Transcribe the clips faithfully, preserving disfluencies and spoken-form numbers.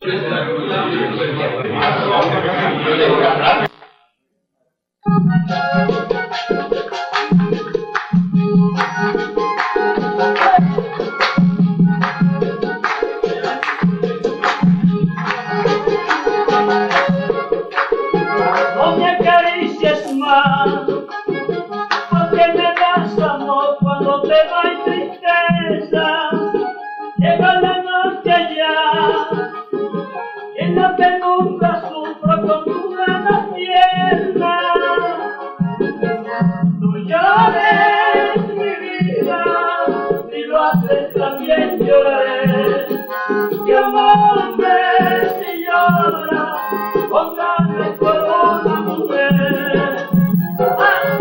No me acaricies más, porque me das amor cuando te doy tristeza. Llega la noche ya, y en la penumbra sufro con tu mano tierna. No llores, mi vida, si lo haces también lloraré. Que amor si llora, con ganas por una mujer. ¡Ah!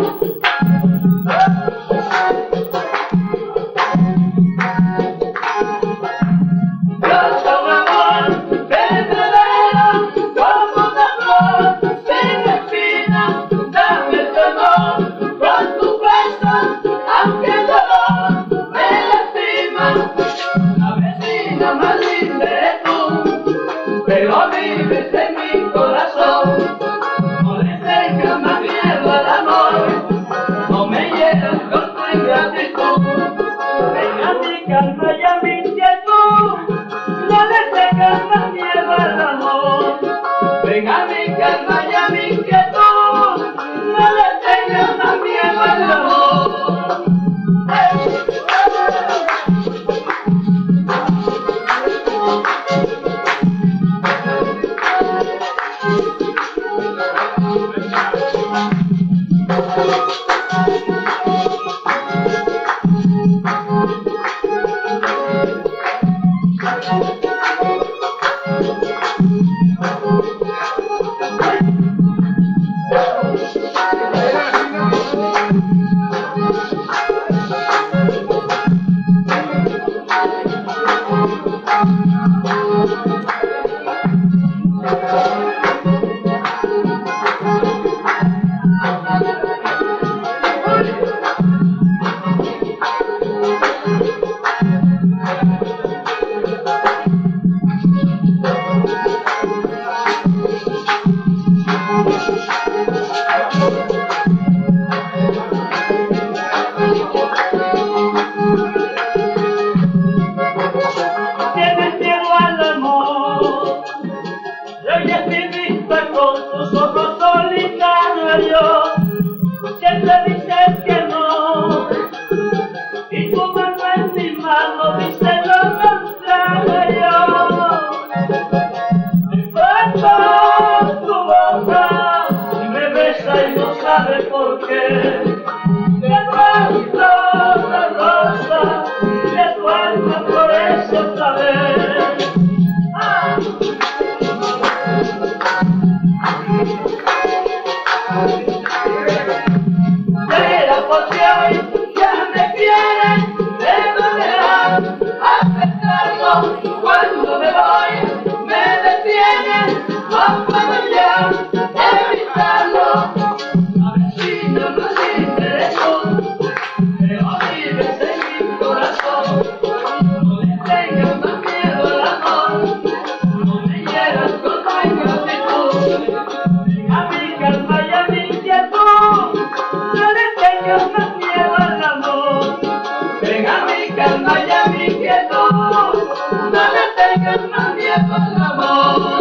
Canta un amor verdadero, como una flor sin espinas. Dame tu amor con tu beso, aunque el dolor me lastima. La vecina más linda eres tú, pero vives en mi corazón. No le tengas más miedo al amor, no me hieras con tu ingratitud. Venga mi calma y a mi inquietud, no le tengas más miedo al amor. Venga mi calma y a mi inquietud, no le tengas más miedo al amor. ¡Hey! Tienes miedo al amor, yo ya estoy vista con tus ojos solitarios. Siempre dices que no, y tu mano en mi mano dice lo contrario. Me falta tu boca, y me besa y no sabe por qué. Me falta la rosa de tu alma, por eso otra vez. ¡Ah! Pero porque hoy ya me quieres de manera a pesarlo. Cuando me voy me detienes, no puedo ya evitarlo. La vecina más linda eres tú, pero vives en mi corazón. No le tengas más miedo al amor, no me hieras con tu ingratitud. A mi calma y a mi inquietud, no le tengas más miedo al amor. Ven a mi calma y a mi inquietud, no le tengas más miedo al amor.